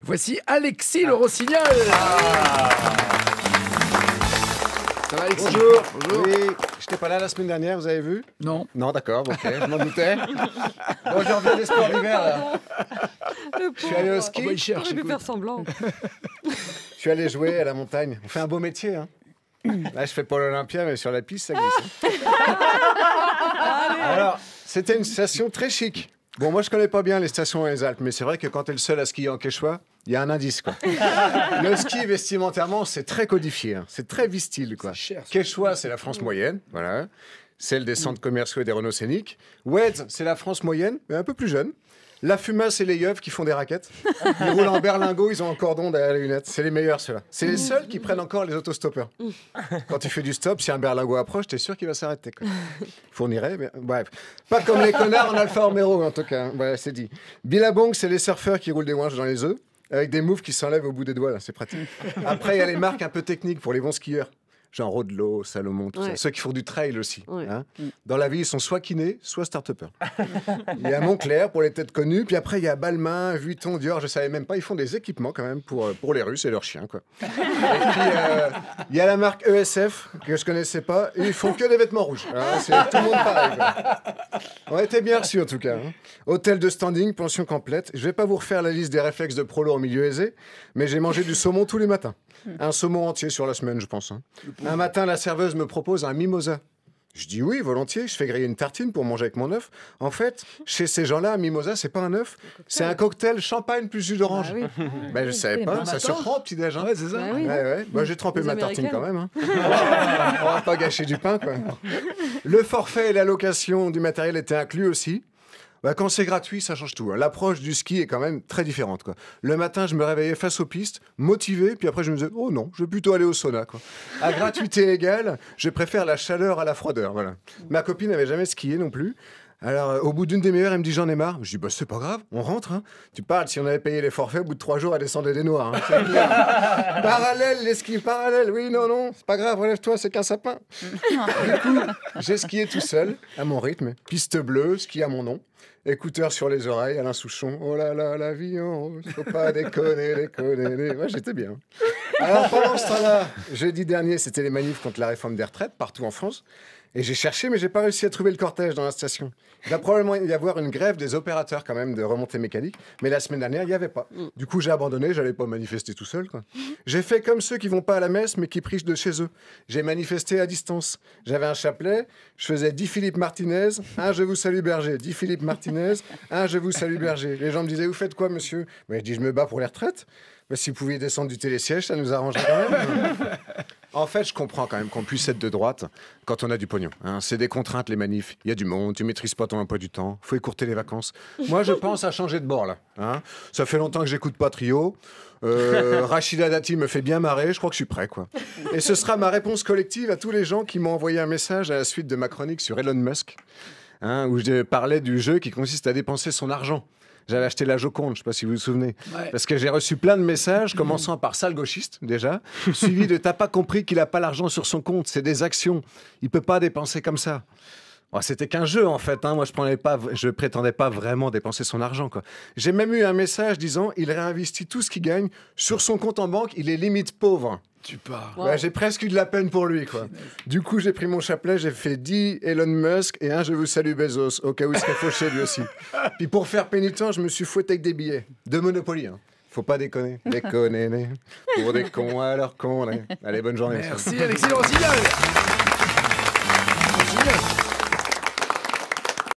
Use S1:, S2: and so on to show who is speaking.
S1: Voici Alexis le Rossignol. Ça va, Alexis?
S2: Bonjour.
S1: Bonjour.
S2: Oui, j'étais pas là la semaine dernière, vous avez vu?
S1: Non.
S2: Non, d'accord, ok, je m'en doutais. Bon, je reviens des sports d'hiver, là. Je suis allé au ski,
S1: Oh, bah, il cherche,
S3: J'aurais pu
S1: écoute.
S3: faire semblant.
S2: je suis allé jouer à la montagne. On fait un beau métier, hein. Là, je fais pas l'Olympia, mais sur la piste, ça glisse. Alors, c'était une station très chic. Bon, moi, je connais pas bien les stations dans les Alpes, mais c'est vrai que quand t'es le seul à skier en Quechua, il y a un indice, quoi. Le ski, vestimentairement, c'est très codifié, hein. C'est très vistyle, quoi.
S1: C'est cher, ça.
S2: Quechua, c'est la France moyenne, voilà. Celle des centres commerciaux et des Renault scéniques. Wedz, c'est la France moyenne, mais un peu plus jeune. La Fumasse et les Yeuves qui font des raquettes. Ils roulent en berlingot, ils ont un cordon derrière les lunettes. C'est les meilleurs, ceux-là. C'est les seuls qui prennent encore les autostoppeurs. Quand tu fais du stop, si un berlingot approche, t'es sûr qu'il va s'arrêter, quoi. Fournirait, mais bref. Pas comme les connards en Alfa Romeo, en tout cas. Ouais, c'est dit. Billabong, c'est les surfeurs qui roulent des ouinges dans les œufs, avec des moves qui s'enlèvent au bout des doigts, là. C'est pratique. Après, il y a les marques un peu techniques pour les bons skieurs. Genre Rodelot, Salomon, tout ça.
S3: Ouais.
S2: Ceux qui font du trail aussi.
S3: Ouais.
S2: Hein. Dans la vie, ils sont soit kinés, soit start-upers. Il y a Montclair pour les têtes connues. Puis après, il y a Balmain, Vuitton, Dior. Je savais même pas. Ils font des équipements quand même pour les Russes et leurs chiens, quoi. Et puis, il y a la marque ESF que je connaissais pas. Et ils font que des vêtements rouges. Hein, c'est tout le monde pareil, quoi. On était bien reçus en tout cas. Hein. Hôtel de standing, pension complète. Je vais pas vous refaire la liste des réflexes de prolo en milieu aisé, mais j'ai mangé du saumon tous les matins. Un saumon entier sur la semaine, je pense. Hein. Un matin, la serveuse me propose un mimosa. Je dis oui, volontiers. Je fais griller une tartine pour manger avec mon œuf. En fait, chez ces gens-là, un mimosa, c'est pas un œuf, c'est un cocktail champagne plus jus d'orange.
S3: Bah oui.
S2: Ben, je savais pas, ça
S1: matin.
S2: surprend au petit-déj. Hein.
S1: Ouais, c'est ça.
S3: Bah oui.
S2: Ouais, ouais. Bah, j'ai trempé
S3: Les
S2: ma tartine quand
S3: Américaines.
S2: même. Hein. On va pas gâcher du pain, quoi. Le forfait et la location du matériel étaient inclus aussi. Bah, quand c'est gratuit, ça change tout. Hein. L'approche du ski est quand même très différente, quoi. Le matin, je me réveillais face aux pistes, motivé, puis après, je me disais, oh non, je vais plutôt aller au sauna, quoi. À gratuité égale, je préfère la chaleur à la froideur, voilà. Ma copine n'avait jamais skié non plus. Alors, au bout d'une demi-heure, elle me dit j'en ai marre. Je dis bah c'est pas grave, on rentre. Hein. Tu parles, si on avait payé les forfaits, au bout de 3 jours, elle descendait des noirs. Hein. C'est clair. Parallèle, les skis parallèles. Oui, non, non, c'est pas grave, relève-toi, c'est qu'un sapin. Du coup, j'ai skié tout seul, à mon rythme. Piste bleue, ski à mon nom. Écouteurs sur les oreilles, Alain Souchon. Oh là là, la vie en rose, faut pas déconner, déconner. Ouais, j'étais bien. Alors pendant ce temps-là, jeudi dernier, c'était les manifs contre la réforme des retraites partout en France. Et j'ai cherché, mais j'ai pas réussi à trouver le cortège dans la station. Il va probablement y avoir une grève des opérateurs quand même de remontée mécanique. Mais la semaine dernière, il n'y avait pas. Du coup, j'ai abandonné, j'allais pas manifester tout seul, quoi. J'ai fait comme ceux qui vont pas à la messe, mais qui prient de chez eux. J'ai manifesté à distance. J'avais un chapelet, je faisais 10 Philippe Martinez, un je vous salue berger, 10 Philippe Martinez, un je vous salue berger. Les gens me disaient, vous faites quoi, monsieur? Je dis, je me bats pour les retraites. Mais si vous pouviez descendre du télésiège, ça nous arrangerait quand même. En fait, je comprends quand même qu'on puisse être de droite quand on a du pognon. Hein. C'est des contraintes, les manifs. Il y a du monde, tu maîtrises pas ton emploi du temps, faut écourter les vacances. Moi, je pense à changer de bord, là. Hein. Ça fait longtemps que j'écoute pas Trio. Rachida Dati me fait bien marrer, je crois que je suis prêt, quoi. Et ce sera ma réponse collective à tous les gens qui m'ont envoyé un message à la suite de ma chronique sur Elon Musk, hein, où je parlais du jeu qui consiste à dépenser son argent. J'avais acheté la Joconde, je ne sais pas si vous vous souvenez.
S1: Ouais.
S2: Parce que j'ai reçu plein de messages, commençant par sale gauchiste, déjà, suivi de t'as pas compris qu'il n'a pas l'argent sur son compte, c'est des actions. Il peut pas dépenser comme ça. Bon, c'était qu'un jeu, en fait. Hein. Moi, je prétendais pas vraiment dépenser son argent, quoi. J'ai même eu un message disant il réinvestit tout ce qu'il gagne sur son compte en banque, il est limite pauvre.
S1: Tu pars.
S3: Wow.
S2: Bah, j'ai presque eu de la peine pour lui, quoi. Du coup, j'ai pris mon chapelet, j'ai fait 10 Elon Musk et un je vous salue Bezos, au cas où il serait fauché lui aussi. Puis pour faire pénitent, je me suis fouetté avec des billets de Monopoly. Hein. Faut pas déconner. Déconner, pour des cons alors qu'on est. Allez, bonne journée.
S1: Merci Alexis le Rossignol.